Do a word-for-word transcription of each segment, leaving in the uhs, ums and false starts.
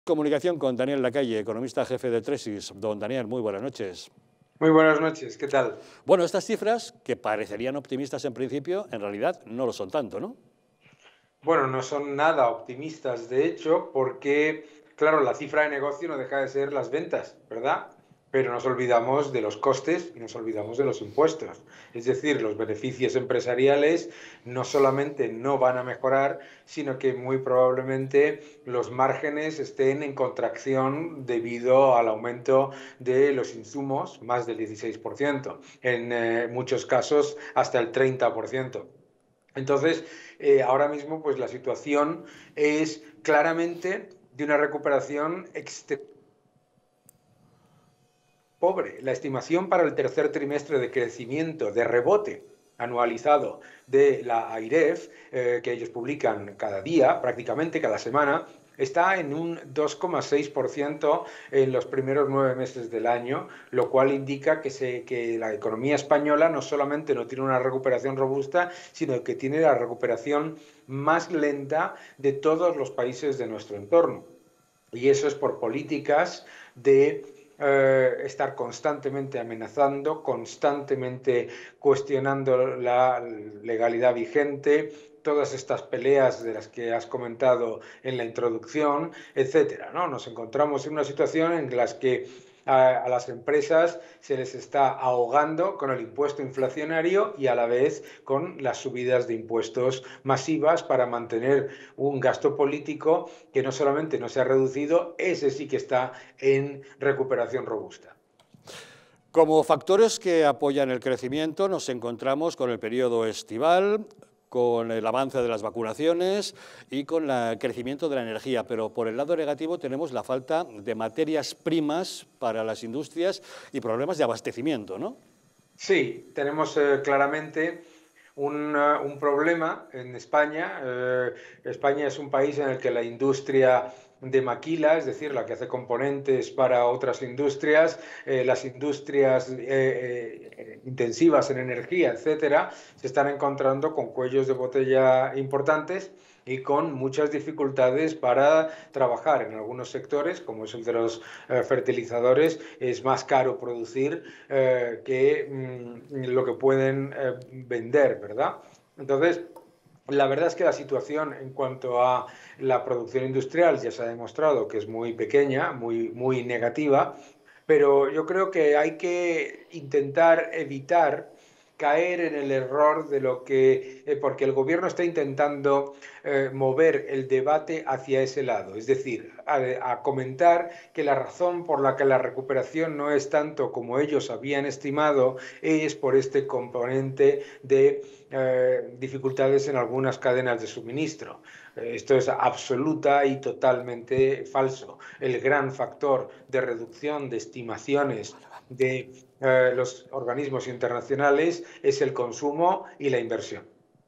Comunicación con Daniel Lacalle, economista jefe de Tresis. Don Daniel, muy buenas noches. Muy buenas noches, ¿qué tal? Bueno, estas cifras, que parecerían optimistas en principio, en realidad no lo son tanto, ¿no? Bueno, no son nada optimistas, de hecho, porque, claro, la cifra de negocio no deja de ser las ventas, ¿verdad? Pero nos olvidamos de los costes y nos olvidamos de los impuestos. Es decir, los beneficios empresariales no solamente no van a mejorar, sino que muy probablemente los márgenes estén en contracción debido al aumento de los insumos, más del dieciséis por ciento, en eh, muchos casos hasta el treinta por ciento. Entonces, eh, ahora mismo, pues la situación es claramente de una recuperación extrema. Pobre. La estimación para el tercer trimestre de crecimiento, de rebote anualizado de la AIREF, eh, que ellos publican cada día, prácticamente cada semana, está en un dos coma seis por ciento en los primeros nueve meses del año, lo cual indica que, se, que la economía española no solamente no tiene una recuperación robusta, sino que tiene la recuperación más lenta de todos los países de nuestro entorno. Y eso es por políticas de eh, estar constantemente amenazando, constantemente cuestionando la legalidad vigente, todas estas peleas de las que has comentado en la introducción, etcétera, ¿no? Nos encontramos en una situación en la que a, a las empresas se les está ahogando con el impuesto inflacionario y a la vez con las subidas de impuestos masivas para mantener un gasto político que no solamente no se ha reducido, ese sí que está en recuperación robusta. Como factores que apoyan el crecimiento nos encontramos con el periodo estival, con el avance de las vacunaciones y con el crecimiento de la energía, pero por el lado negativo tenemos la falta de materias primas para las industrias y problemas de abastecimiento, ¿no? Sí, tenemos eh, claramente un, uh, un, problema en España. Eh, España es un país en el que la industria de maquila, es decir, la que hace componentes para otras industrias, eh, las industrias eh, eh, intensivas en energía, etcétera, se están encontrando con cuellos de botella importantes y con muchas dificultades para trabajar. En algunos sectores, como es el de los eh, fertilizadores, es más caro producir eh, que mm, lo que pueden eh, vender, ¿verdad? Entonces, la verdad es que la situación en cuanto a la producción industrial ya se ha demostrado que es muy pequeña, muy, muy negativa, pero yo creo que hay que intentar evitar caer en el error de lo que, eh, porque el gobierno está intentando eh, mover el debate hacia ese lado, es decir, a, a comentar que la razón por la que la recuperación no es tanto como ellos habían estimado es por este componente de eh, dificultades en algunas cadenas de suministro. Esto es absoluta y totalmente falso. El gran factor de reducción de estimaciones de eh, los organismos internacionales es el consumo y la inversión.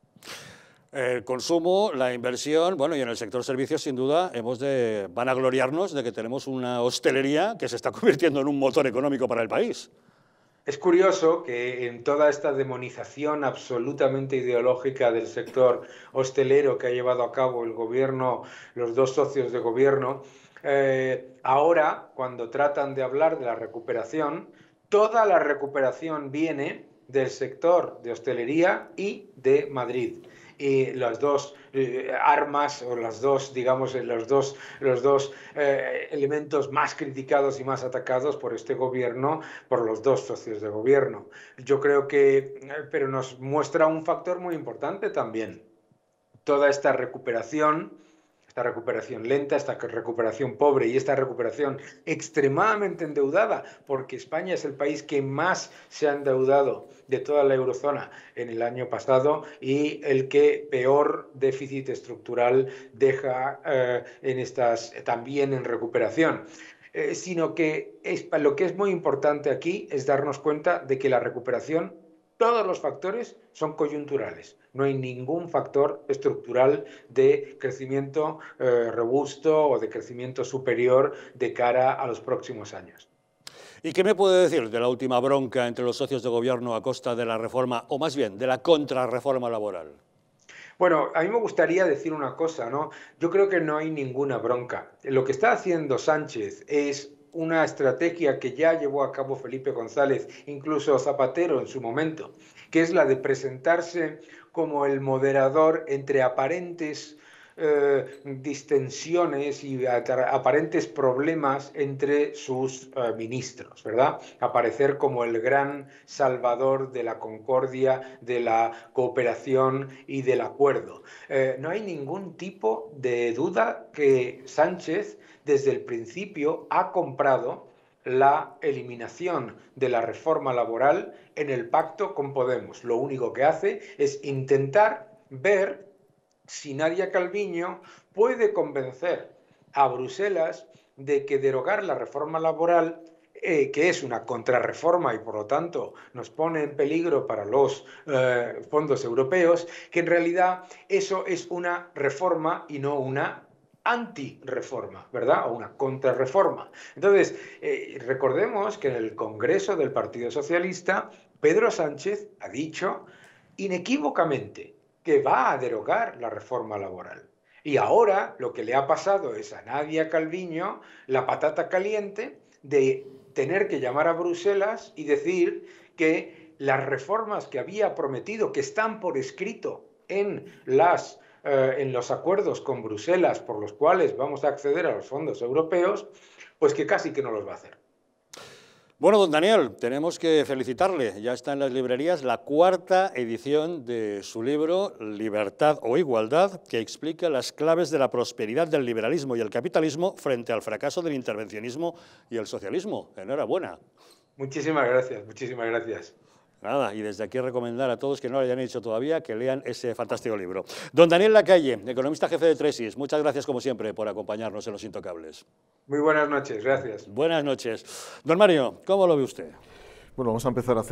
El consumo, la inversión, bueno, y en el sector servicios, sin duda, hemos de vanagloriarnos de que tenemos una hostelería que se está convirtiendo en un motor económico para el país. Es curioso que en toda esta demonización absolutamente ideológica del sector hostelero que ha llevado a cabo el gobierno, los dos socios de gobierno, eh, ahora, cuando tratan de hablar de la recuperación, toda la recuperación viene del sector de hostelería y de Madrid. Y las dos eh, armas o las dos, digamos, los dos, los dos eh, elementos más criticados y más atacados por este gobierno, por los dos socios de gobierno. Yo creo que, eh, pero nos muestra un factor muy importante también. Toda esta recuperación, esta recuperación lenta, esta recuperación pobre y esta recuperación extremadamente endeudada, porque España es el país que más se ha endeudado de toda la eurozona en el año pasado y el que peor déficit estructural deja eh, en estas, también en recuperación. Eh, sino que es, lo que es muy importante aquí es darnos cuenta de que la recuperación, todos los factores son coyunturales. No hay ningún factor estructural de crecimiento eh, robusto o de crecimiento superior de cara a los próximos años. ¿Y qué me puede decir de la última bronca entre los socios de gobierno a costa de la reforma, o más bien, de la contrarreforma laboral? Bueno, a mí me gustaría decir una cosa, ¿no? Yo creo que no hay ninguna bronca. Lo que está haciendo Sánchez es una estrategia que ya llevó a cabo Felipe González, incluso Zapatero en su momento, que es la de presentarse como el moderador entre aparentes eh, distensiones y aparentes problemas entre sus eh, ministros, ¿verdad? Aparecer como el gran salvador de la concordia, de la cooperación y del acuerdo. Eh, no hay ningún tipo de duda que Sánchez desde el principio ha comprado la eliminación de la reforma laboral en el pacto con Podemos. Lo único que hace es intentar ver si Nadia Calviño puede convencer a Bruselas de que derogar la reforma laboral, eh, que es una contrarreforma y por lo tanto nos pone en peligro para los eh, fondos europeos, que en realidad eso es una reforma y no una antirreforma, ¿verdad? O una contrarreforma. Entonces, eh, recordemos que en el Congreso del Partido Socialista, Pedro Sánchez ha dicho inequívocamente que va a derogar la reforma laboral. Y ahora lo que le ha pasado es a Nadia Calviño la patata caliente de tener que llamar a Bruselas y decir que las reformas que había prometido, que están por escrito en, las, eh, en los acuerdos con Bruselas por los cuales vamos a acceder a los fondos europeos, pues que casi que no los va a hacer. Bueno, don Daniel, tenemos que felicitarle. Ya está en las librerías la cuarta edición de su libro Libertad o Igualdad, que explica las claves de la prosperidad del liberalismo y el capitalismo frente al fracaso del intervencionismo y el socialismo. Enhorabuena. Muchísimas gracias, muchísimas gracias. Nada, y desde aquí recomendar a todos que no lo hayan hecho todavía que lean ese fantástico libro. Don Daniel Lacalle, economista jefe de Tresis, muchas gracias como siempre por acompañarnos en Los Intocables. Muy buenas noches, gracias. Buenas noches. Don Mario, ¿cómo lo ve usted? Bueno, vamos a empezar a hacer